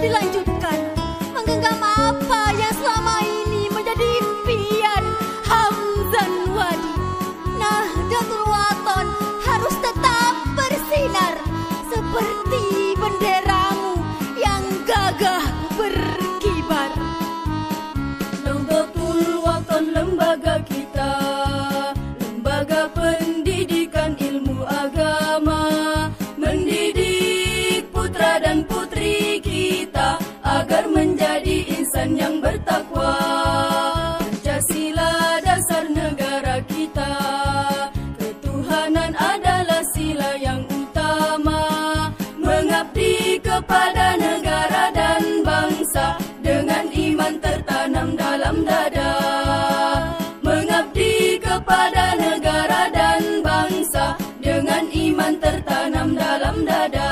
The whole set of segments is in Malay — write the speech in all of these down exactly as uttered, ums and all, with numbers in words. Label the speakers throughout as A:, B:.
A: dilanjutkan, menggenggam apa yang selama ini menjadi impian Hamzah Wadi. Nahdlatul Wathon harus tetap bersinar seperti benderamu yang gagah berkibar.
B: Nahdlatul Wathon lembaga kita, lembaga pendidikan ilmu agama, mendidik putra dan putri kita agar menjadi insan yang bertakwa. Pancasila dasar negara kita, ketuhanan adalah sila yang utama. Mengabdi kepada negara dan bangsa dengan iman tertanam dalam dada. Mengabdi kepada negara dan bangsa dengan iman tertanam dalam dada.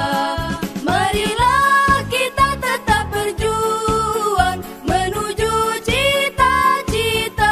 B: Marilah kita tetap berjuang menuju cita-cita,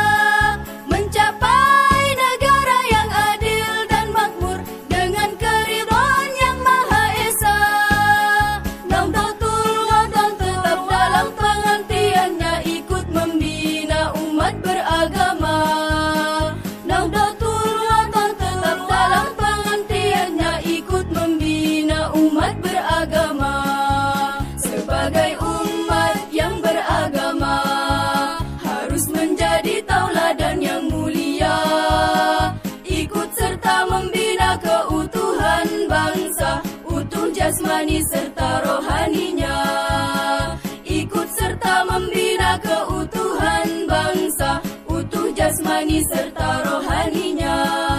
B: mencapai negara yang adil dan makmur dengan keridhaan yang Maha Esa. Nahdlatul Wathon tetap dalam pengertiannya ikut membina umat beragama. Nahdlatul Wathon tetap dalam pengertiannya ikut membina umat beragama. Sebagai umat yang beragama harus menjadi tauladan yang mulia, ikut serta membina keutuhan bangsa, utuh jasmani serta rohaninya. Ikut serta membina keutuhan bangsa, utuh jasmani serta rohaninya.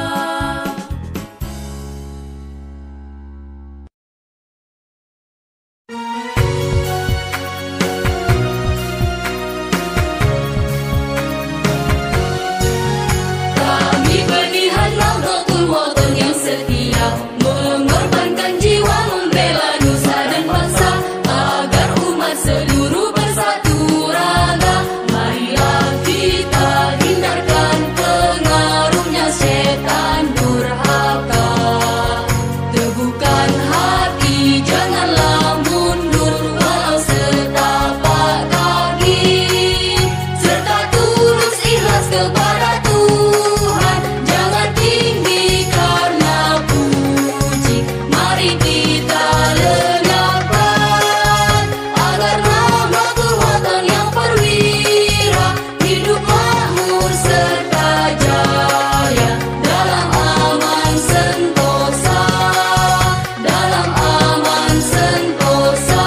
B: Kami penihan Nahdlatul Wathon yang setia, mengorbankan jiwa membela nusa dan bangsa agar umat seluruh bersatu raga. Marilah kita hindarkan pengaruhnya setan durhaka. Teguhkan hati, janganlah mundur walau setapak kaki, serta tulus ikhlas kepada Tuhan. Jangan tinggi karena puji, mari kita lenyapkan agar Nahdlatul Wathon yang perwira hidup makmur serta jaya dalam aman sentosa, dalam aman sentosa.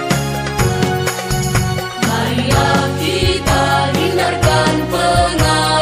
B: Marilah kita hindarkan pengaruh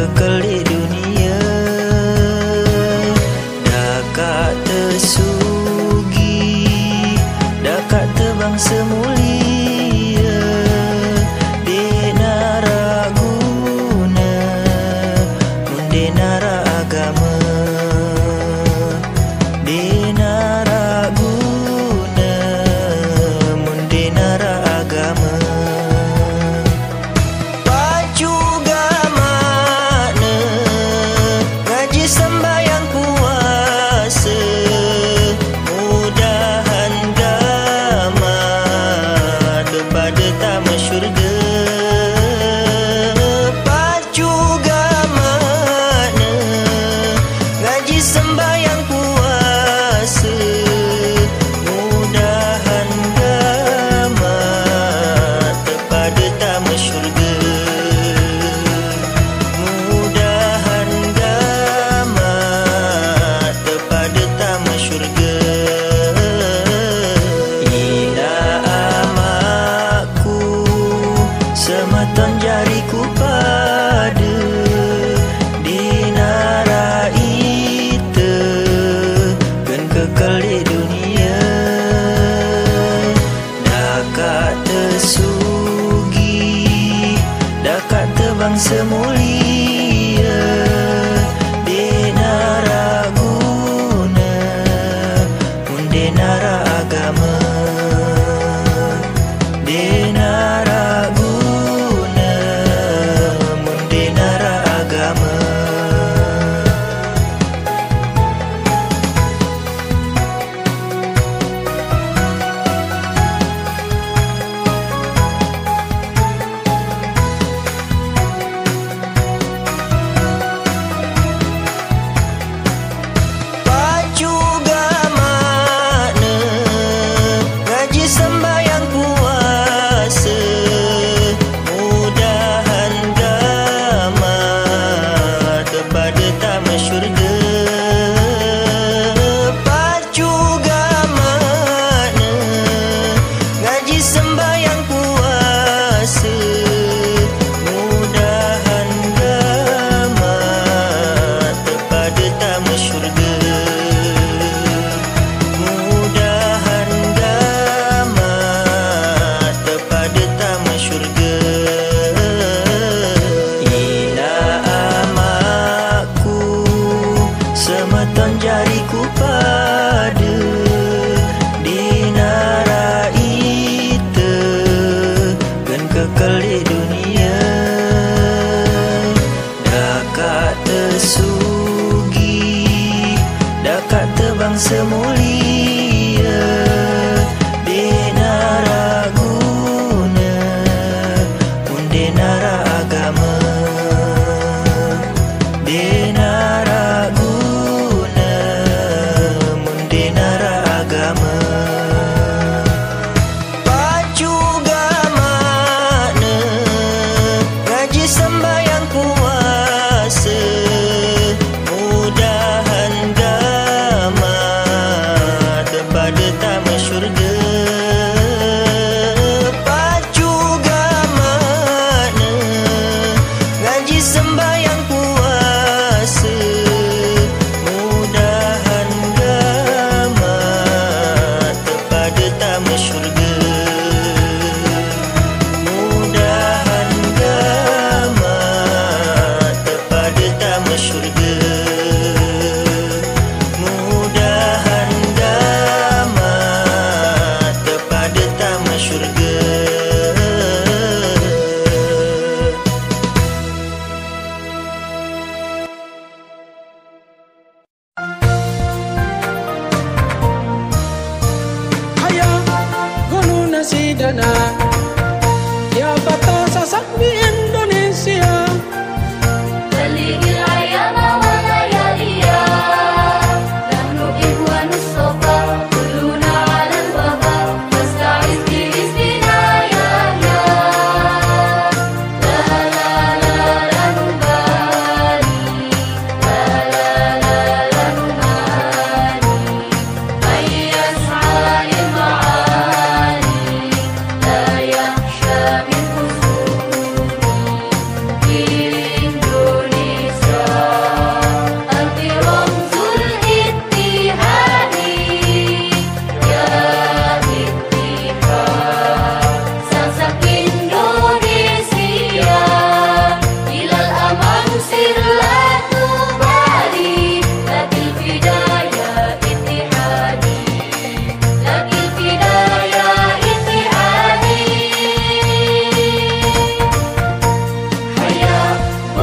C: kekal di dunia. Dakat tersugi, dakat terbang semulia, denara guna, mendenara agama, denara guna, mendenara agama. Pacu gamana, ngaji sembahyang puasa, mudahan gama kepada tamu syurga. Pacu gamana, ngaji sembahyang puasa, mudahan gama kepada tamu syurga. Mudahan gama kepada tamu syurga. Ila amaku sematon jariku pada dinara ita kan kekal di dunia. Dakat tersugi, dakat terbang semulia, denara guna, mendenara agama, denara guna, mendenara agama. Pacu gamana, ngaji sembahyang puasa, mudahan gama kepada tamu syurga. Pacu gamana, ngaji sembahyang puasa, mudahan gama kepada tamu syurga. Mudahan gama kepada tamu syurga. Ila amaku sematon jariku pada dinara ita kan kekal di dunia. Dakat tersugi, dakat terbang semulia, denara guna, mendenara agama, denara guna, mendenara agama. Pacu gamana, ngaji sembahyang puasa, mudahan gama kepada tamu syurga. Pacu gamana, ngaji sembahyang puasa, mudahan gama kepada tamu syurga. Mudahan gama kepada tamu syurga. Mudahan gama kepada tamu syurga.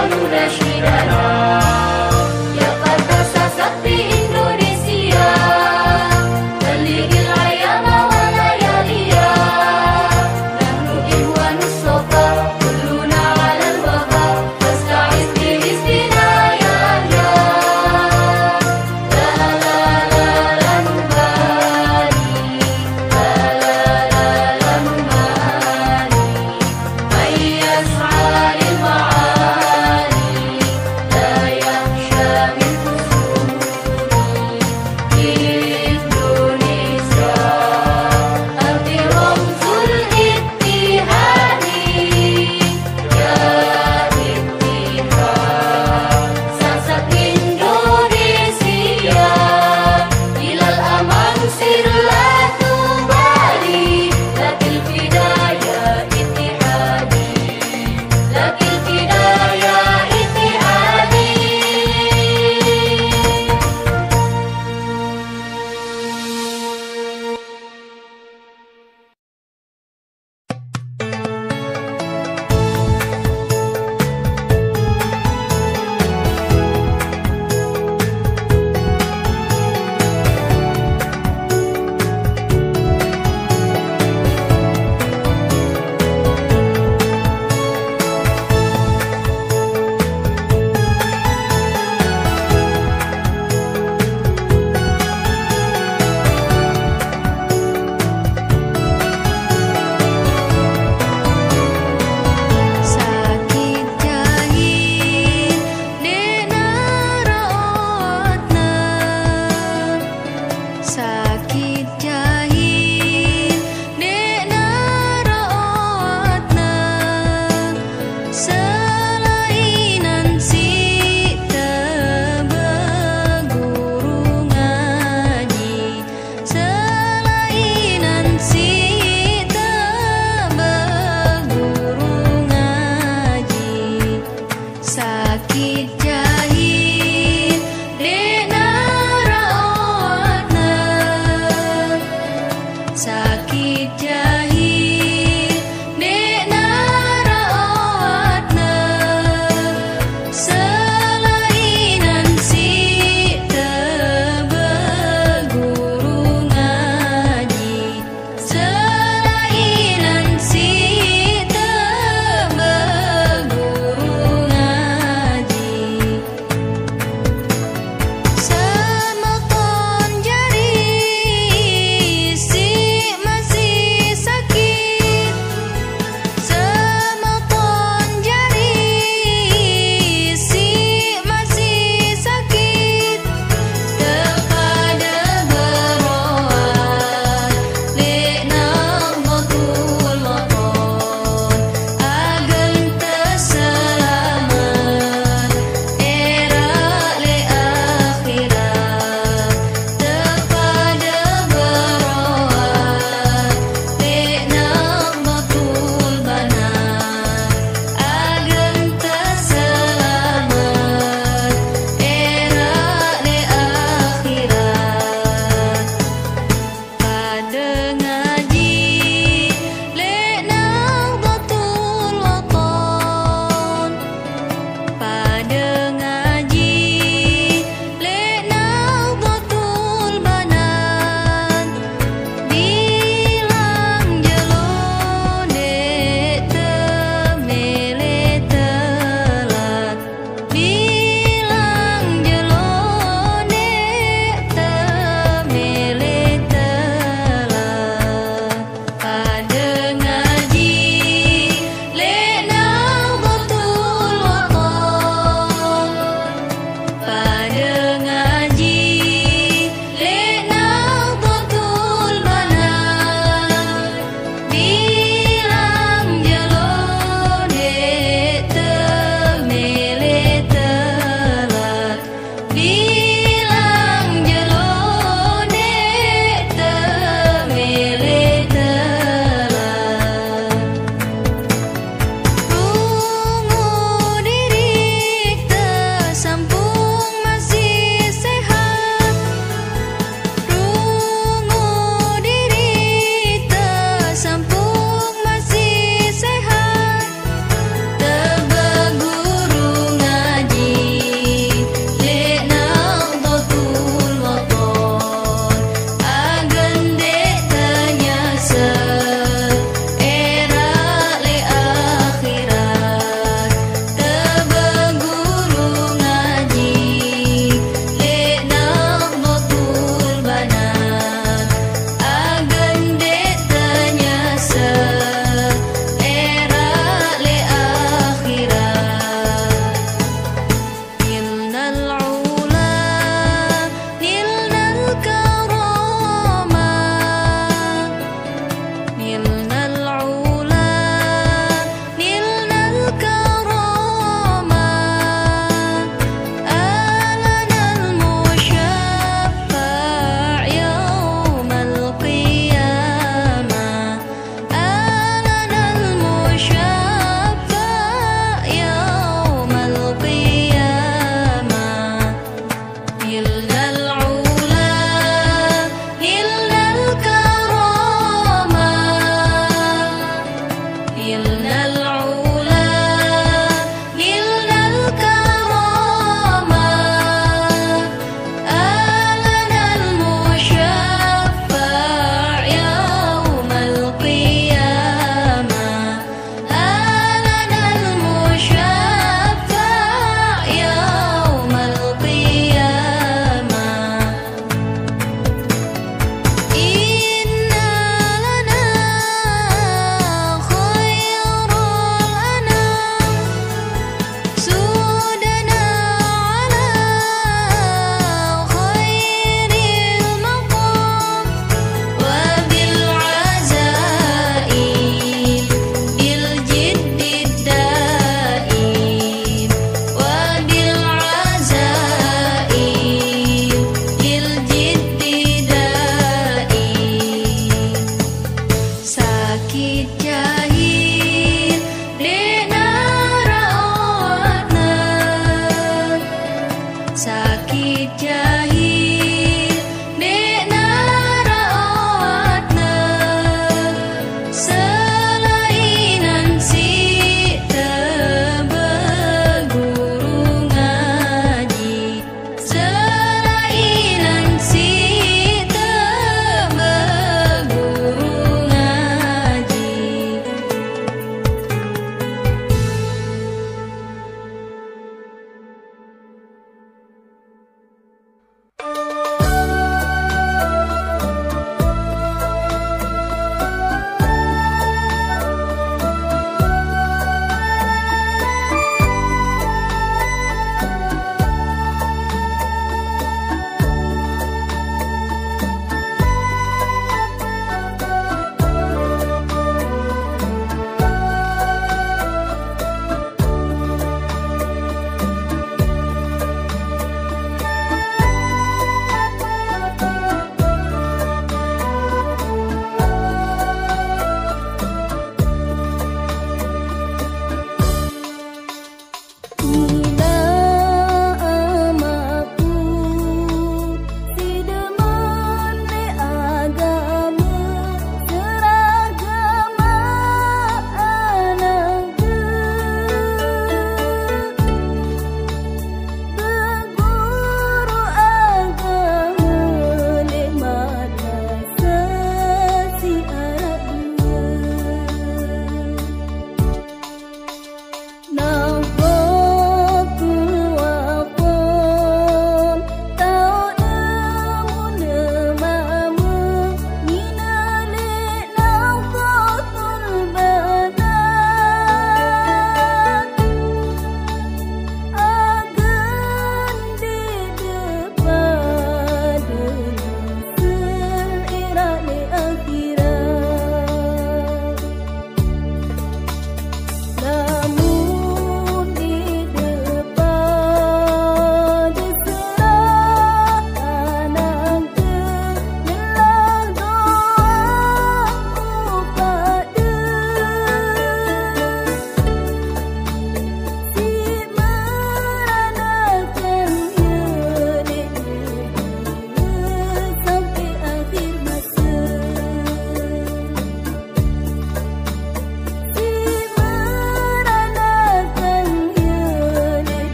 B: Ngaji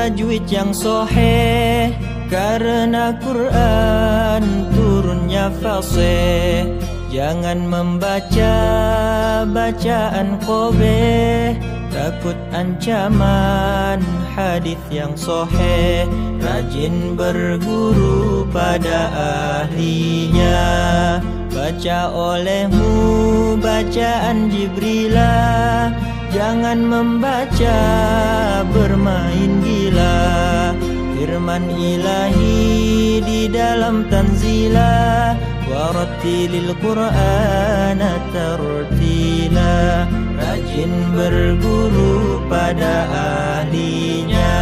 C: tajwid yang sahih, karena Quran turunnya fasih. Jangan membaca bacaan qabih, takut ancaman hadis yang sahih. Rajin berguru pada ahlinya, baca olehmu bacaan Jibrilah. Jangan membaca bermain gila, firman ilahi di dalam tanzilah. Warattilil Qur'ana tartila, rajin berguru pada ahlinya.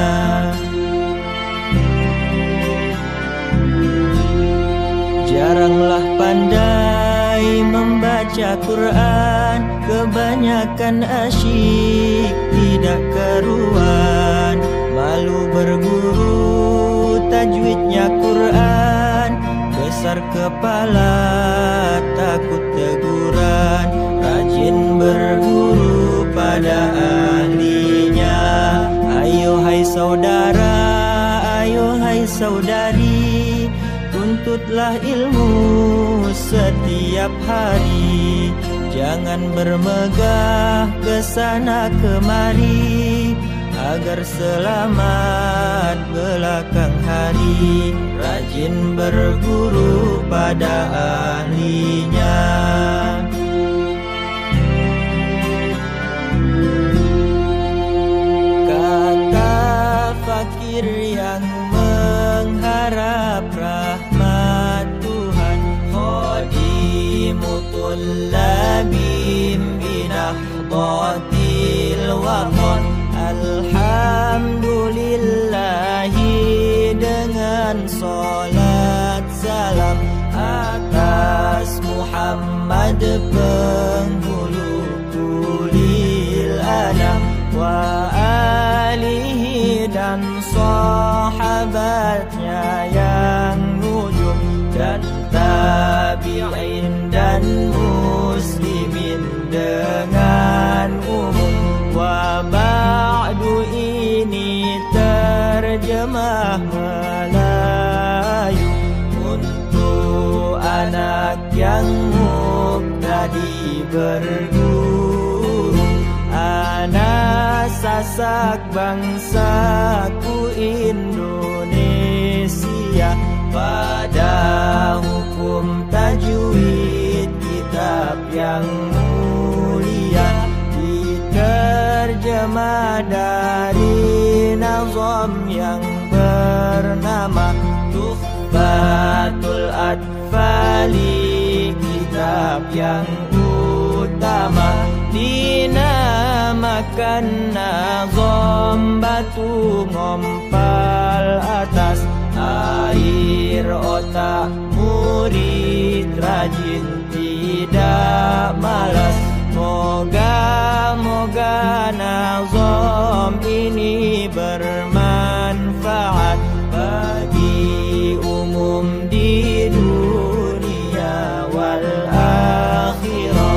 C: Jaranglah pandai membaca Quran, kebanyakan asyik tidak karuan. Malu berguru tajwidnya Quran, besar kepala takut teguran. Rajin berguru pada ahlinya. Ayo hai saudara, ayo hai saudari, tuntutlah ilmu setiap hari. Jangan bermegah kesana kemari, agar selamat belakang hari. Rajin berguru pada ahlinya. Kata fakir yang mengharap rahmat Tuhan, khadimutul labim binahdatil waqan. Alhamdulillahi dengan salat salam atas Muhammad penghulu kulil anam, wa alihi dan sahabatnya yang nujum, dan tabi'in dan muslimin dengan umum. Wa ba'du ini terjemah Melayu untuk anak yang mubtadi berguru. Anak sasak bangsaku Indonesia, pada hukum tajwid kitab yang mulia, diterjemah dari nazam yang bernama Tuhfatul Atfali, kitab yang utama. Dinamakan nazam batu ngompal atas, air otak murid rajin tidak malas. Moga-moga nazam ini bermanfaat bagi umum di dunia wal akhirah.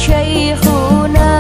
B: Syekhuna.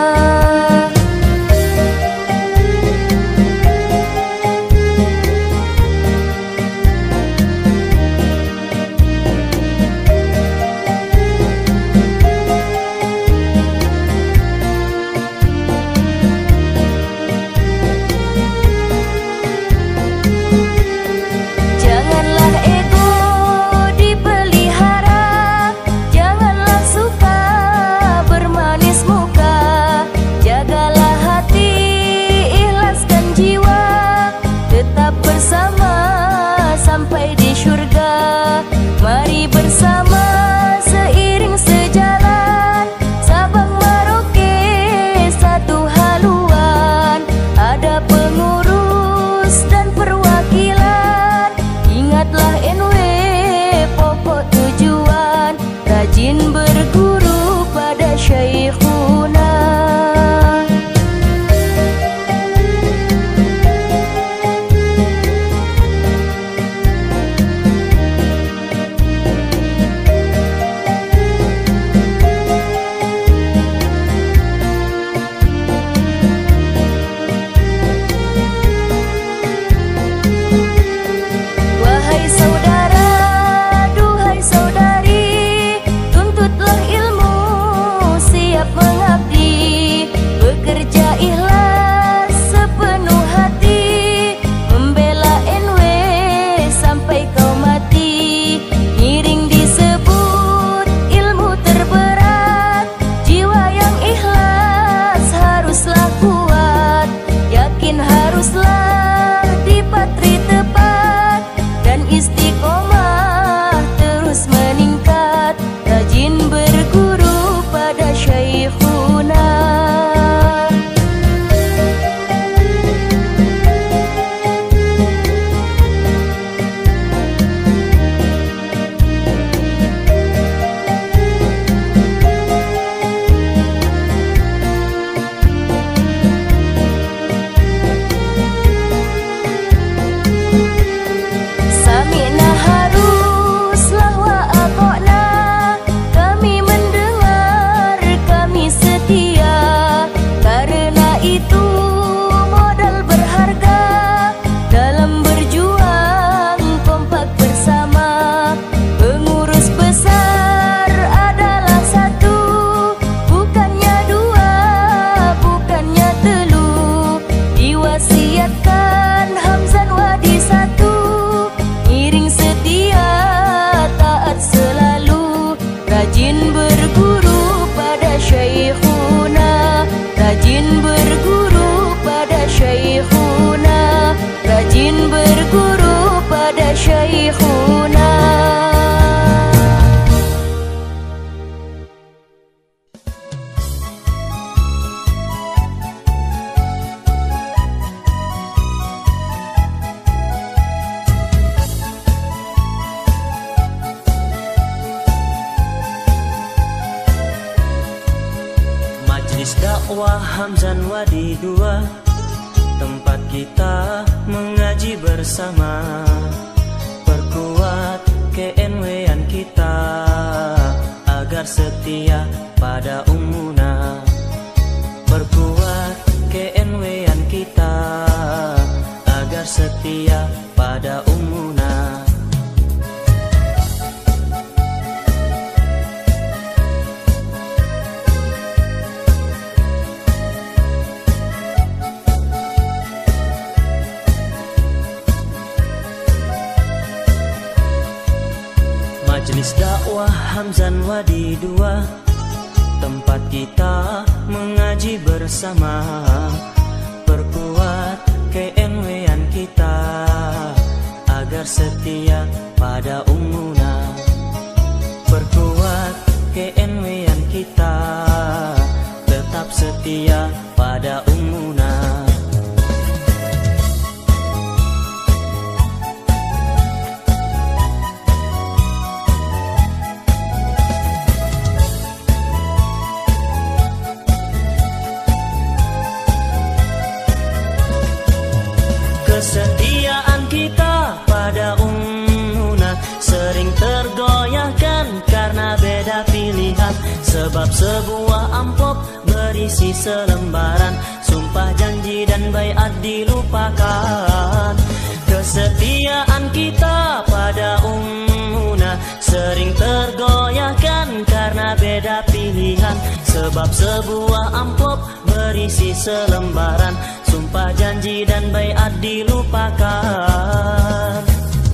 B: Janganlah ego dipelihara, janganlah suka bermanis muka, jagalah hati, ikhlaskan jiwa, tetap bersama sampai di surga. Mari bersama seiring sejalan, Sabang Merauke satu haluan, ada pengurus dan perwakilan. Ingatlah N W pokok tujuan, rajin berguru pada Syekhuna. Wahai saudara, duhai saudari, tuntutlah ilmu, siap mengabdi, bekerja ikhlas sepenuh hati, membela N W sampai kau mati. Ngiring disebut ilmu terberat, jiwa yang ikhlas haruslah kuat, yakin haruslah dipatri tepat, dan istiqomah terus meningkat, rajin berguru pada Syekhuna. Sami'na haruslah wa ata'na, kami mendengar, kami setia, karena itu modal berharga dalam berjuang kompak bersama. Pengurus besar adalah satu, bukannya dua, bukannya telu, diwasiatkan Hamzan Wadi satu, ngiring setia taat selalu, rajin berguru pada Syekhuna, rajin berguru pada Syekhuna, rajin berguru pada Syekhuna.
C: Majlis dakwah Hamzan Wadi dua, tempat kita mengaji bersama, perkuat K N W-an kita agar setia pada Ummuna, perkuat K N W-an kita agar setia pada Ummuna. Majlis dakwah Hamzan Wadi dua, tempat kita mengaji bersama, perkuat K N W-an kita agar setia pada Ummuna, perkuat K N W-an kita tetap setia pada Ummuna. Kesetiaan kita pada Ummuna sering tergoyahkan karena beda pilihan. Sebab sebuah amplop berisi selembaran sumpah janji dan baiat dilupakan. Kesetiaan kita pada ummuna sering tergoyahkan karena beda pilihan. Sebab sebuah amplop berisi selembaran sumpah janji dan baiat dilupakan.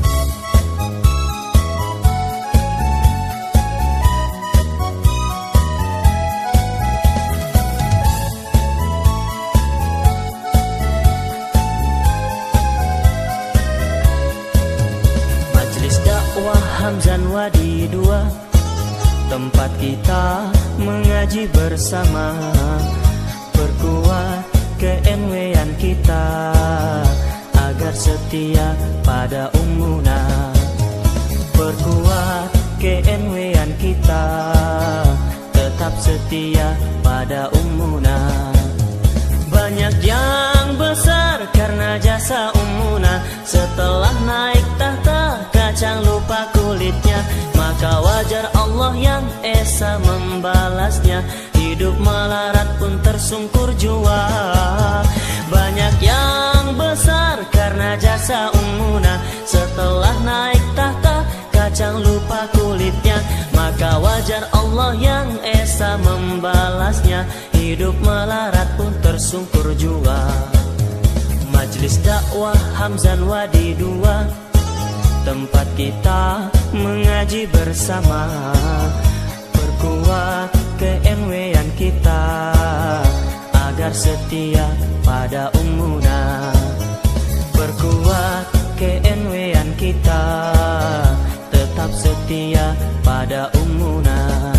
C: Hamzan Wadi dua, tempat kita mengaji bersama, perkuat ke N W-an kita agar setia pada ummuna. Perkuat ke N W-an kita tetap setia pada ummuna. Banyak yang besar karena jasa ummuna, setelah naik tahta kacang lupa kulitnya, maka wajar Allah yang esa membalasnya. Hidup melarat pun tersungkur jua. Banyak yang besar karena jasa ummuna, setelah naik tahta kacang lupa kulitnya, maka wajar Allah yang esa membalasnya. Hidup melarat pun tersungkur jua. Majelis dakwah Hamzan Wadi dua, tempat kita mengaji bersama, perkuat ke N W-an kita agar setia pada ummuna. Perkuat ke N W-an kita tetap setia pada ummuna.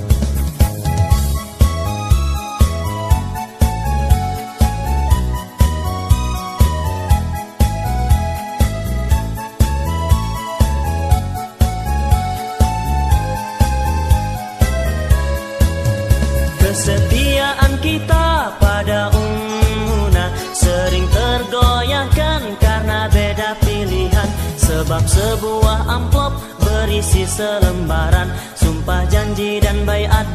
C: Kesetiaan kita pada ummuna sering tergoyahkan karena beda pilihan. Sebab sebuah amplop berisi selembaran sumpah janji dan baiat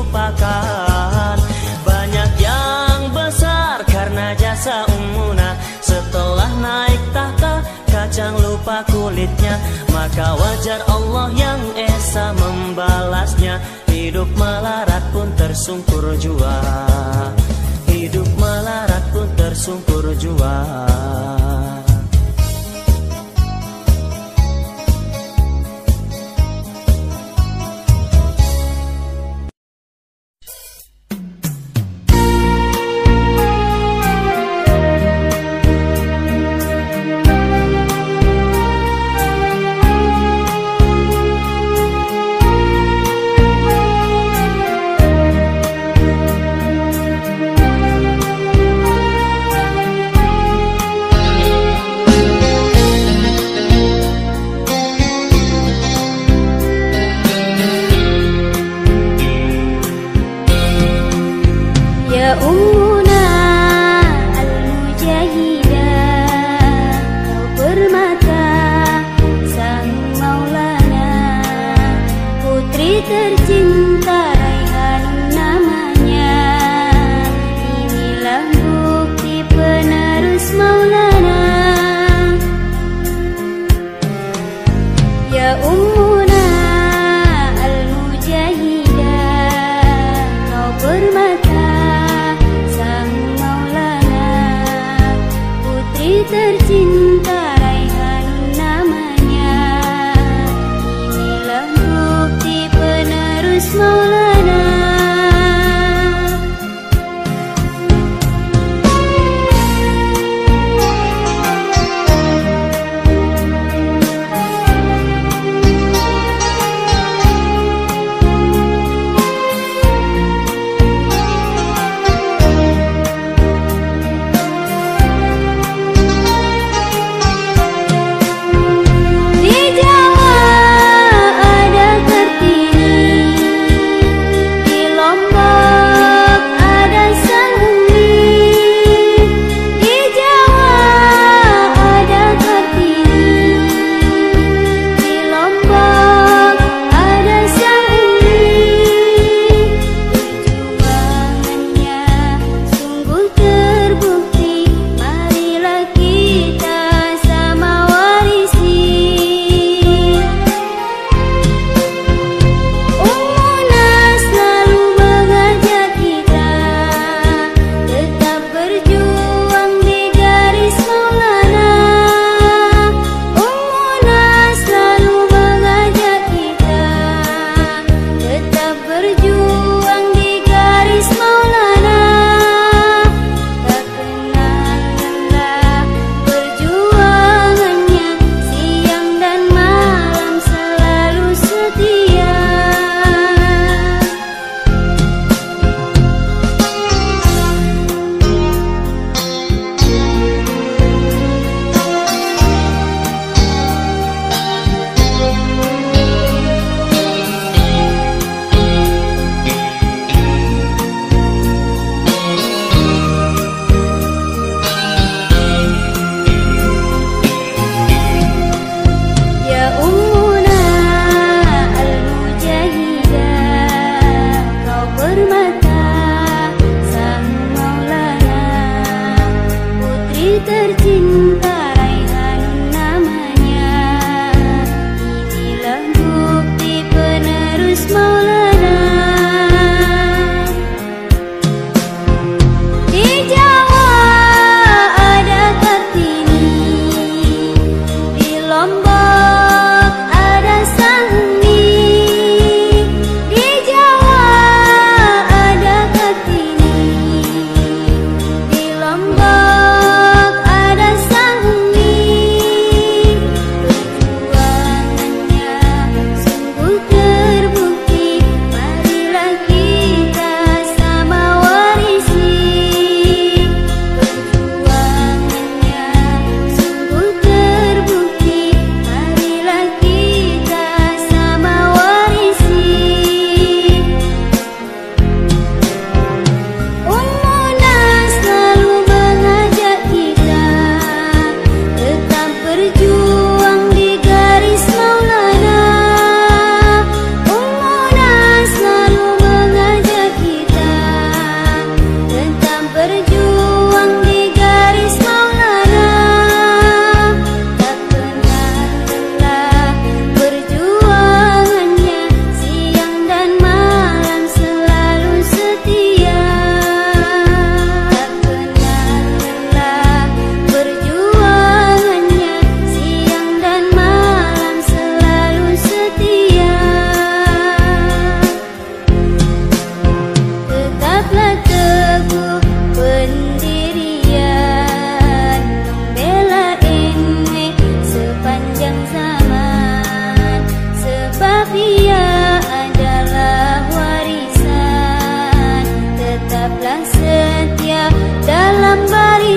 C: dilupakan. Banyak yang besar karena jasa ummuna, setelah naik tahta kacang lupa kulitnya, maka wajar Allah yang esa membalasnya. Hidup melarat pun tersungkur jua. Hidup melarat pun tersungkur jua.
A: Permata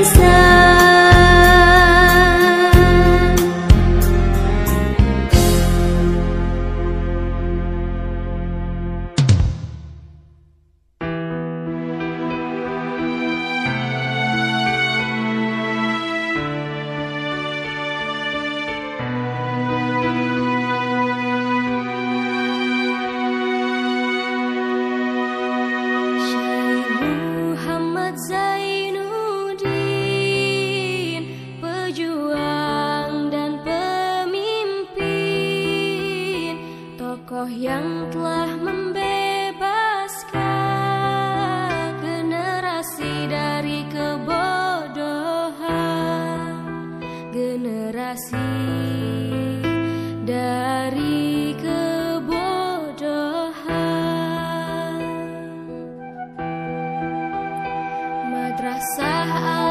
B: Yang telah membebaskan generasi dari kebodohan, generasi dari kebodohan. Madrasah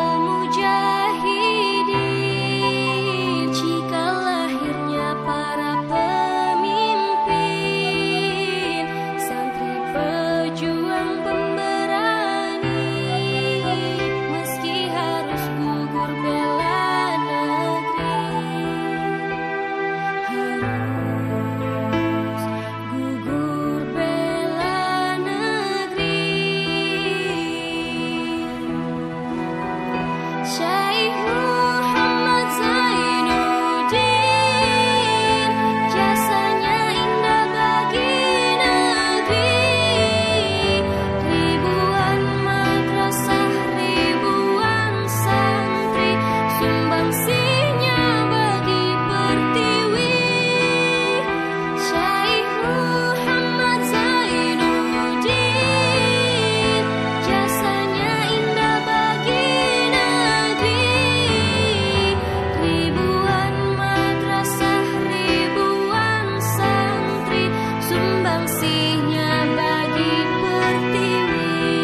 B: Al-Mujahidin, cikal lahirnya para pemimpin, santri pejuang pemberani, meski harus gugur bela negeri, harus gugur bela negeri. Syekh Muhammad Zainuddin, jasanya indah bagi negeri. Ribuan madrasah, ribuan santri, sumbangsinya bagi pertiwi. Syekh Muhammad Zainuddin, jasanya indah bagi negeri. Ribuan madrasah, ribuan santri, sumbangsinya bagi pertiwi.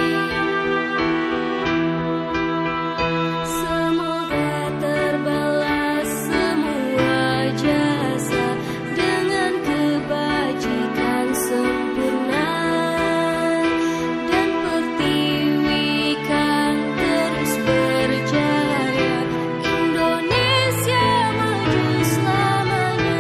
B: Semoga terbalas semua jasa dengan kebajikan sempurna, dan pertiwi kan terus berjaya, Indonesia maju selamanya.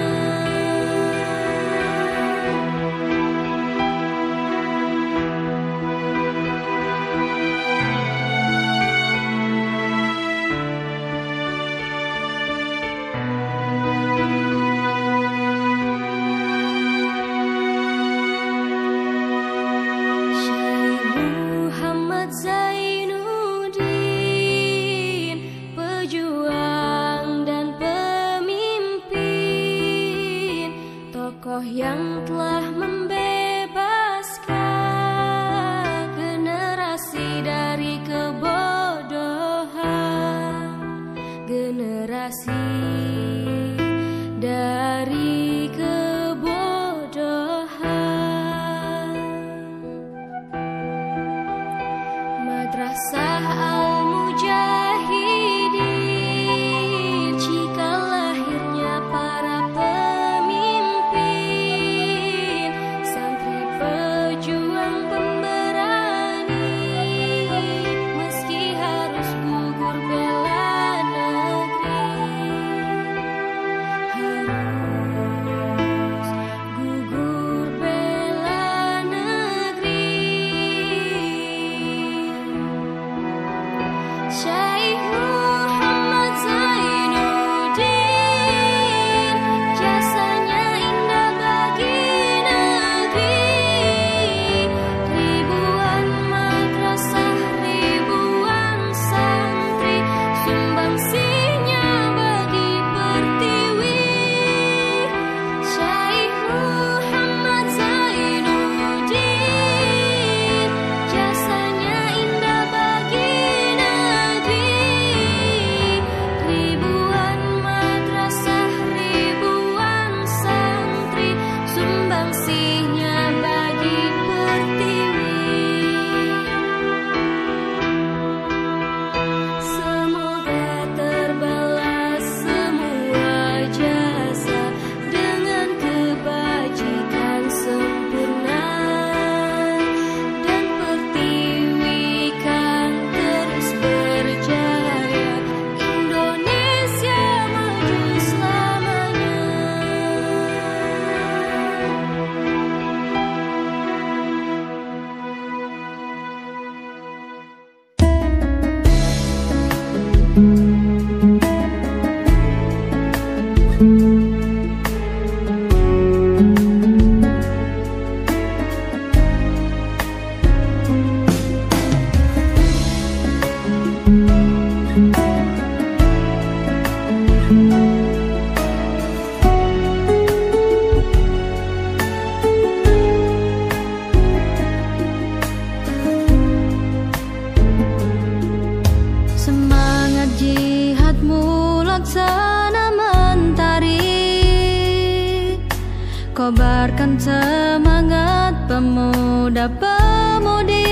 B: Syekh Muhammad Zainuddin, pejuang dan pemimpin, tokoh yang telah membebaskan generasi dari kebodohan, generasi dari kebodohan. Madrasah Al-Mujahidin, cikal lahirnya para pemimpin, santri pejuang pemberani, meski harus gugur bela negeri, harus gugur bela negeri. Syekh
D: buat sana mentari, kobarkan semangat pemuda-pemudi